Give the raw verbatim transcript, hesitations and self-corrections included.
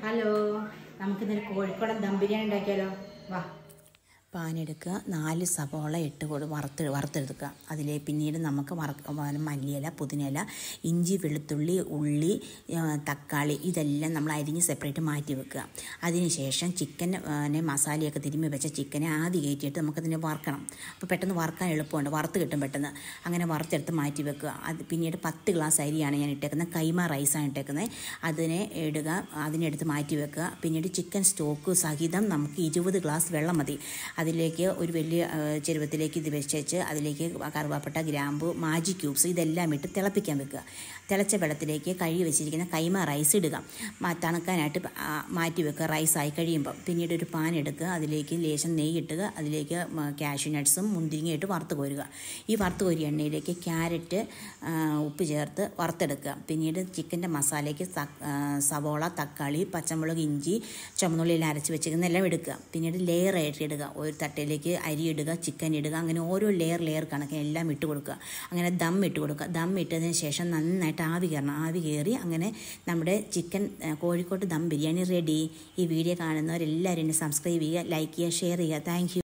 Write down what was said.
Hello, നമുക്കിന്നൊരു കോഴിക്കോടൻ ദം ബിരിയാണി ഉണ്ടാക്കിയാലോ? വാ. പാനെടുക്കുക, നാല് സവോള ഇട്ട് കൊടു വറുത്ത് വറുത്തെടുക്കുക. അതിൽ പിന്നീട് നമുക്ക് വറ മല്ലിയില, പുതിനയില, ഇഞ്ചി, വെളുത്തുള്ളി, ഉള്ളി, തക്കാളി ഇതെല്ലാം നമ്മൾ അരിഞ്ഞ് സെപ്പറേറ്റ് മാറ്റി വെക്കുക. അതിനുശേഷം ചിക്കനെ മസാലയൊക്കെ തിരുമ്മി വെച്ച ചിക്കനെ ആദ്യം കയറ്റിയിട്ട് നമുക്കതിനെ വറുക്കണം. അപ്പോൾ പെട്ടെന്ന് വറുക്കാൻ എളുപ്പമുണ്ട്, വറുത്ത് കിട്ടും പെട്ടെന്ന്. അങ്ങനെ വറുത്തെടുത്ത് മാറ്റി വെക്കുക. അത് പിന്നീട് പത്ത് ഗ്ലാസ് അരിയാണ് ഞാൻ ഇട്ടേക്കുന്നത്, കൈമ റൈസാണ് ഇട്ടേക്കുന്നത്. അതിനെ ഇടുക, അതിനെടുത്ത് മാറ്റി വെക്കുക. പിന്നീട് ചിക്കൻ സ്റ്റോക്ക് സഹിതം നമുക്ക് ഇരുപത് ഗ്ലാസ് വെള്ളം മതി. അതിലേക്ക് ഒരു വലിയ ചെരുവത്തിലേക്ക് ഇത് വെച്ച് അതിലേക്ക് കറുവാപ്പട്ട, ഗ്രാമ്പു, മാജി ക്യൂബ്സ് ഇതെല്ലാം ഇട്ട് തിളപ്പിക്കാൻ വെക്കുക. തിളച്ച വെള്ളത്തിലേക്ക് കഴുകി വെച്ചിരിക്കുന്ന കൈമ റൈസ് ഇടുക. തണുക്കാനായിട്ട് മാറ്റി വെക്കുക റൈസായി കഴിയുമ്പോൾ. പിന്നീട് ഒരു പാൻ എടുക്കുക, അതിലേക്ക് ലേശം നെയ്യ് ഇട്ടുക. അതിലേക്ക് കാഷ്യൂ നട്ട്സും മുന്തിരിങ്ങയും ഇട്ട് വറുത്ത് കോരുക. ഈ വറുത്ത് കോരിയ എണ്ണയിലേക്ക് ക്യാരറ്റ്, ഉപ്പ് ചേർത്ത് വറുത്തെടുക്കുക. പിന്നീട് ചിക്കൻ്റെ മസാലയ്ക്ക് സവോള, തക്കാളി, പച്ചമുളക്, ഇഞ്ചി, ചുമന്നുള്ളിയിൽ അരച്ച് വെച്ചിരിക്കുന്ന എല്ലാം എടുക്കുക. പിന്നീട് ലെയർ ആയിട്ട് ഇടുക. ഒരു തട്ടയിലേക്ക് അരി ഇടുക, ചിക്കൻ ഇടുക, അങ്ങനെ ഓരോ ലെയർ ലെയർ കണക്കിന് എല്ലാം ഇട്ട് കൊടുക്കുക. അങ്ങനെ ദം ഇട്ട് കൊടുക്കുക. ദം ഇട്ടതിന് ശേഷം നന്നായിട്ട് ആവി കയറണം. ആവി കയറി അങ്ങനെ നമ്മുടെ ചിക്കൻ കോഴിക്കോട്ട് ദം ബിരിയാണി റെഡി. ഈ വീഡിയോ കാണുന്നവരെല്ലാവരും എന്നെ സബ്സ്ക്രൈബ് ചെയ്യുക, ലൈക്ക് ചെയ്യുക, ഷെയർ ചെയ്യുക. Thank U.